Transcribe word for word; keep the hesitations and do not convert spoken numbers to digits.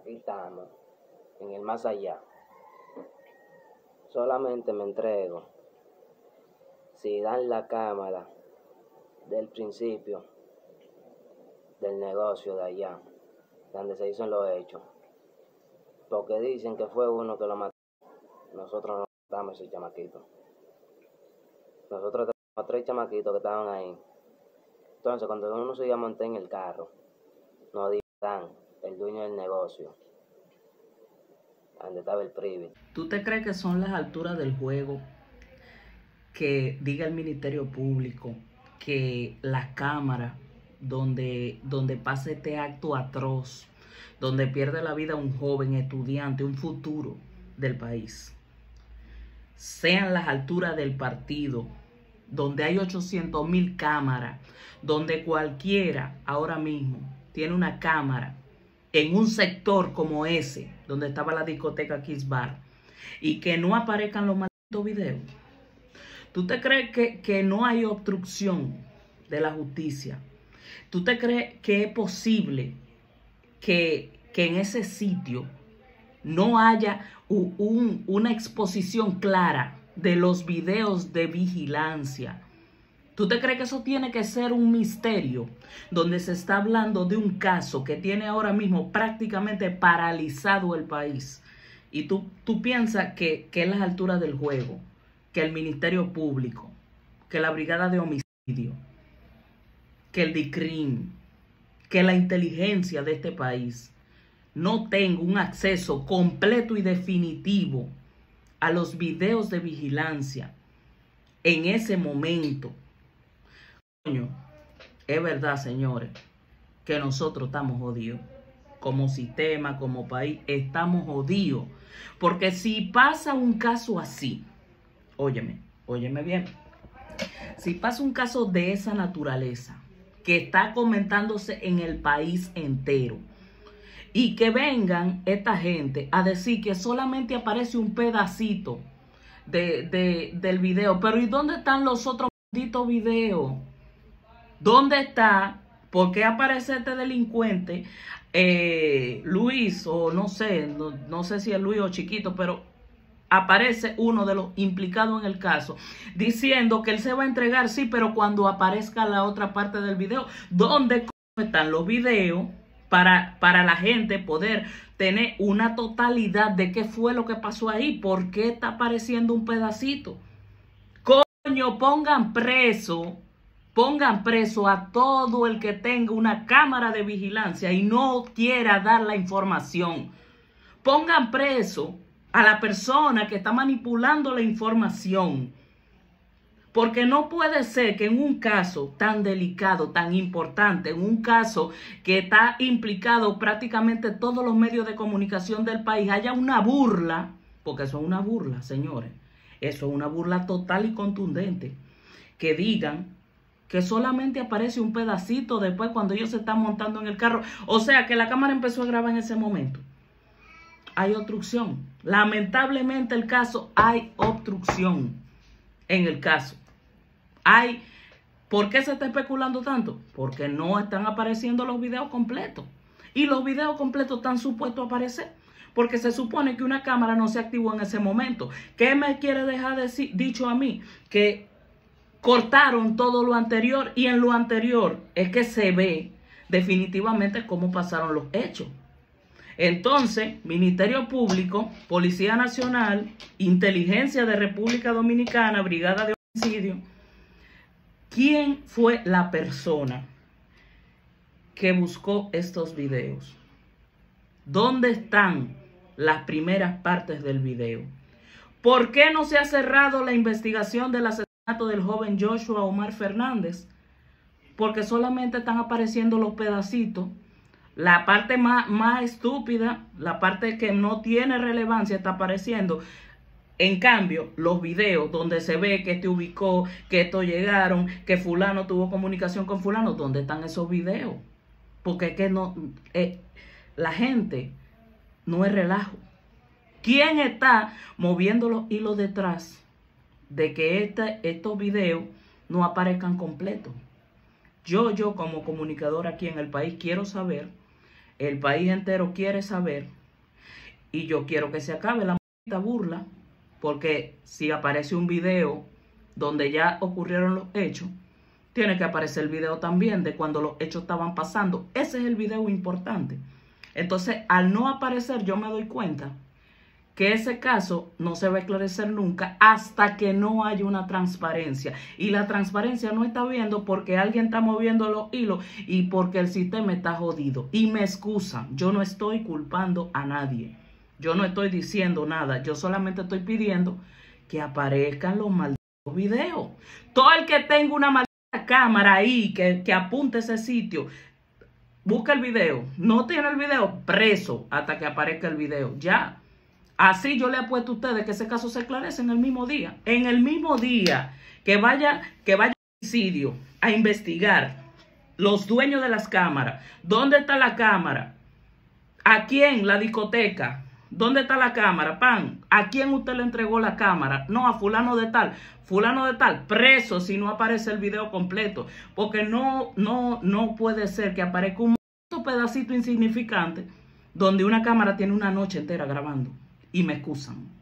aquí estamos, en el más allá. Solamente me entrego si dan la cámara del principio del negocio de allá, donde se hizo los hechos. Porque dicen que fue uno que lo mató. Nosotros no matamos a ese chamaquito. Nosotros tenemos tres chamaquitos que estaban ahí. Entonces, cuando uno se iba a montar en el carro, nos dijeron el dueño del negocio, donde estaba el privy. ¿Tú te crees que son las alturas del juego que diga el Ministerio Público que la cámara donde, donde pasa este acto atroz, donde pierde la vida un joven estudiante, un futuro del país, sean las alturas del partido, donde hay ochocientos mil cámaras, donde cualquiera ahora mismo tiene una cámara en un sector como ese, donde estaba la discoteca Kiss Bar, y que no aparezcan los malditos videos? ¿Tú te crees que, que no hay obstrucción de la justicia? ¿Tú te crees que es posible que, que en ese sitio no haya un, un, una exposición clara de los videos de vigilancia? ¿Tú te crees que eso tiene que ser un misterio donde se está hablando de un caso que tiene ahora mismo prácticamente paralizado el país? Y tú, tú piensas que, que es las alturas del juego, que el Ministerio Público, que la Brigada de Homicidio, que el DICRIM, que la inteligencia de este país no tenga un acceso completo y definitivo a los videos de vigilancia en ese momento. Coño, es verdad, señores, que nosotros estamos jodidos. Como sistema, como país, estamos jodidos. Porque si pasa un caso así, óyeme, óyeme bien, si pasa un caso de esa naturaleza, que está comentándose en el país entero, y que vengan esta gente a decir que solamente aparece un pedacito de, de, del video, pero ¿y dónde están los otros malditos videos? ¿Dónde está? ¿Por qué aparece este delincuente, eh, Luis, o no sé, no, no sé si es Luis o Chiquito, pero aparece uno de los implicados en el caso diciendo que él se va a entregar, sí, pero cuando aparezca la otra parte del video, ¿dónde están los videos para, para la gente poder tener una totalidad de qué fue lo que pasó ahí? ¿Por qué está apareciendo un pedacito? Coño, pongan preso. Pongan preso a todo el que tenga una cámara de vigilancia y no quiera dar la información. Pongan preso a la persona que está manipulando la información. Porque no puede ser que en un caso tan delicado, tan importante, en un caso que está implicado prácticamente todos los medios de comunicación del país, haya una burla, porque eso es una burla, señores. Eso es una burla total y contundente. Que digan que solamente aparece un pedacito después cuando ellos se están montando en el carro. O sea, que la cámara empezó a grabar en ese momento. Hay obstrucción. Lamentablemente el caso, hay obstrucción en el caso. Hay. ¿Por qué se está especulando tanto? Porque no están apareciendo los videos completos. Y los videos completos están supuestos a aparecer. Porque se supone que una cámara no se activó en ese momento. ¿Qué me quiere dejar decir, dicho a mí? Que cortaron todo lo anterior, y en lo anterior es que se ve definitivamente cómo pasaron los hechos. Entonces, Ministerio Público, Policía Nacional, Inteligencia de República Dominicana, Brigada de Homicidio, ¿quién fue la persona que buscó estos videos? ¿Dónde están las primeras partes del video? ¿Por qué no se ha cerrado la investigación del asesinato del joven Joshua Omar Fernández? Porque solamente están apareciendo los pedacitos. La parte más, más estúpida, la parte que no tiene relevancia, está apareciendo. En cambio, los videos donde se ve que este ubicó, que estos llegaron, que fulano tuvo comunicación con fulano, ¿dónde están esos videos? Porque es que no, eh, la gente no es relajo. ¿Quién está moviendo los hilos detrás de que este, estos videos no aparezcan completos? Yo, yo como comunicador aquí en el país, quiero saber El país entero quiere saber y yo quiero que se acabe la maldita burla, porque si aparece un video donde ya ocurrieron los hechos, tiene que aparecer el video también de cuando los hechos estaban pasando. Ese es el video importante. Entonces, al no aparecer, yo me doy cuenta que ese caso no se va a esclarecer nunca hasta que no haya una transparencia. Y la transparencia no está viendo porque alguien está moviendo los hilos y porque el sistema está jodido. Y me excusan, yo no estoy culpando a nadie. Yo no estoy diciendo nada. Yo solamente estoy pidiendo que aparezcan los malditos videos. Todo el que tenga una maldita cámara ahí, que, que apunte ese sitio, busca el video. No tiene el video, preso hasta que aparezca el video. Ya. Así yo le apuesto a ustedes que ese caso se esclarece en el mismo día. En el mismo día que vaya, que vaya al homicidio a investigar los dueños de las cámaras. ¿Dónde está la cámara? ¿A quién? La discoteca. ¿Dónde está la cámara? Pan. ¿A quién usted le entregó la cámara? No, a fulano de tal. Fulano de tal. Preso si no aparece el video completo. Porque no, no, no puede ser que aparezca un pedacito insignificante donde una cámara tiene una noche entera grabando. Y me excusan.